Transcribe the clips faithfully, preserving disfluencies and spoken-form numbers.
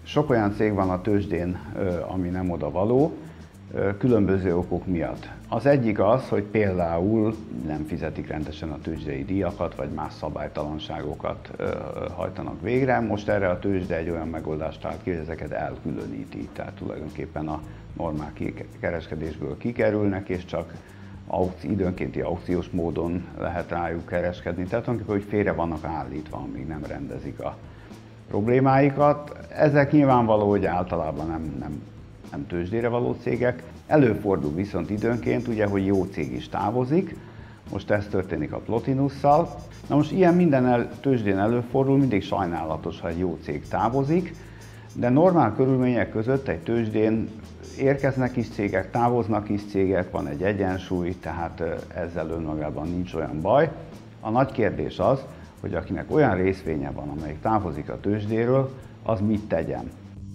Sok olyan cég van a tőzsdén, ami nem oda való, különböző okok miatt. Az egyik az, hogy például nem fizetik rendesen a tőzsdei díjakat, vagy más szabálytalanságokat hajtanak végre. Most erre a tőzsde egy olyan megoldást talált ki, hogy ezeket elkülöníti, tehát tulajdonképpen a normál kereskedésből kikerülnek, és csak időnkénti aukciós módon lehet rájuk kereskedni. Tehát tulajdonképpen, hogy félre vannak állítva, amíg nem rendezik a problémáikat. Ezek nyilvánvaló, hogy általában nem, nem, nem tőzsdére való cégek. Előfordul viszont időnként, ugye, hogy jó cég is távozik. Most ez történik a Plotinusszal. Na most ilyen minden el, tőzsdén előfordul, mindig sajnálatos, ha egy jó cég távozik, de normál körülmények között egy tőzsdén érkeznek is cégek, távoznak is cégek, van egy egyensúly, tehát ezzel önmagában nincs olyan baj. A nagy kérdés az, hogy akinek olyan részvénye van, amelyik távozik a tőzsdéről, az mit tegyen.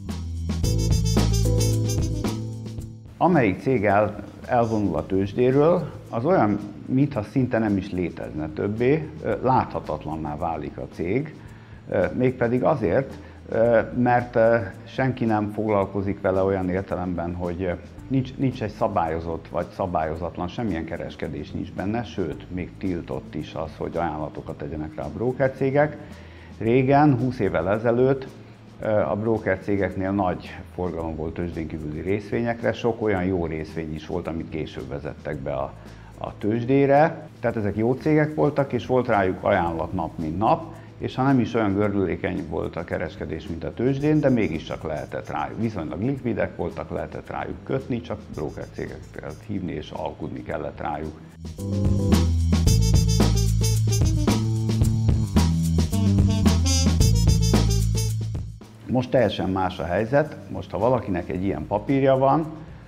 Amelyik cég el, elvonul a tőzsdéről, az olyan, mintha szinte nem is létezne többé, láthatatlanná válik a cég, mégpedig azért, mert senki nem foglalkozik vele olyan értelemben, hogy nincs, nincs egy szabályozott vagy szabályozatlan, semmilyen kereskedés nincs benne, sőt, még tiltott is az, hogy ajánlatokat tegyenek rá a broker cégek. Régen, húsz évvel ezelőtt a broker cégeknél nagy forgalom volt tőzsdén kívüli részvényekre, sok olyan jó részvény is volt, amit később vezettek be a, a tőzsdére. Tehát ezek jó cégek voltak, és volt rájuk ajánlat nap mint nap, és ha nem is olyan gördülékeny volt a kereskedés, mint a tőzsdén, de mégiscsak lehetett rájuk. Viszonylag likvidek voltak, lehetett rájuk kötni, csak broker cégeket hívni és alkudni kellett rájuk. Most teljesen más a helyzet. Most, ha valakinek egy ilyen papírja van,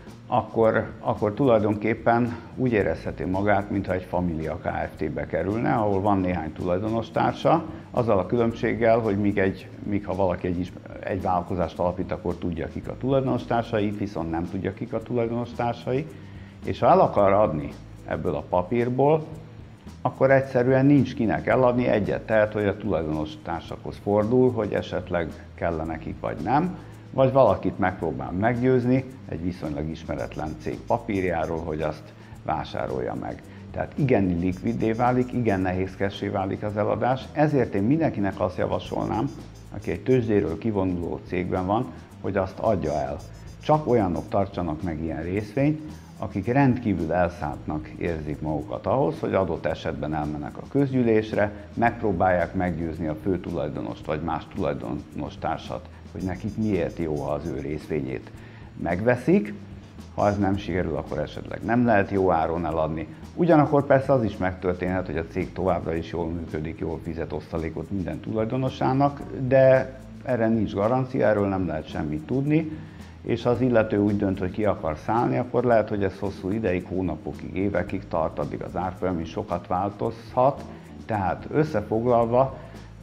Akkor, akkor tulajdonképpen úgy érezheti magát, mintha egy Familia Kft-be kerülne, ahol van néhány tulajdonos-társa, azzal a különbséggel, hogy míg, egy, míg ha valaki egy, egy vállalkozást alapít, akkor tudja, kik a tulajdonos-társai, viszont nem tudja, kik a tulajdonos-társai, és ha el akar adni ebből a papírból, akkor egyszerűen nincs kinek eladni, egyet tehet, hogy a tulajdonos-társakhoz fordul, hogy esetleg kell nekik vagy nem, vagy valakit megpróbál meggyőzni egy viszonylag ismeretlen cég papírjáról, hogy azt vásárolja meg. Tehát igen likviddé válik, igen nehézkessé válik az eladás, ezért én mindenkinek azt javasolnám, aki egy tőzsdéről kivonuló cégben van, hogy azt adja el. Csak olyanok tartsanak meg ilyen részvényt, akik rendkívül elszántnak érzik magukat ahhoz, hogy adott esetben elmennek a közgyűlésre, megpróbálják meggyőzni a főtulajdonost vagy más tulajdonostársat, hogy nekik miért jó, ha az ő részvényét megveszik. Ha ez nem sikerül, akkor esetleg nem lehet jó áron eladni. Ugyanakkor persze az is megtörténhet, hogy a cég továbbra is jól működik, jól fizet osztalékot minden tulajdonosának, de erre nincs garancia, erről nem lehet semmit tudni, és ha az illető úgy dönt, hogy ki akar szállni, akkor lehet, hogy ez hosszú ideig, hónapokig, évekig tart, addig az árfolyam is sokat változhat. Tehát összefoglalva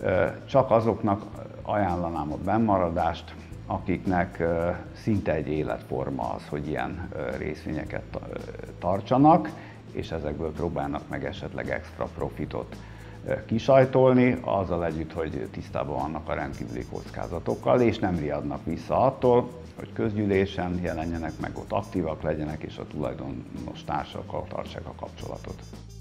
csak azoknak ajánlanám a bennmaradást, akiknek szinte egy életforma az, hogy ilyen részvényeket tartsanak, és ezekből próbálnak meg esetleg extra profitot kisajtolni, azzal együtt, hogy tisztában vannak a rendkívüli kockázatokkal, és nem riadnak vissza attól, hogy közgyűlésen jelenjenek meg, ott aktívak legyenek, és a tulajdonos társakkal tartsák a kapcsolatot.